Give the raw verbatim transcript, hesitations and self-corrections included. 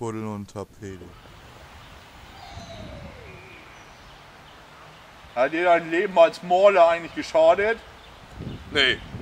Kuddeln und Tapete. Hat dir dein Leben als Maler eigentlich geschadet? Nee.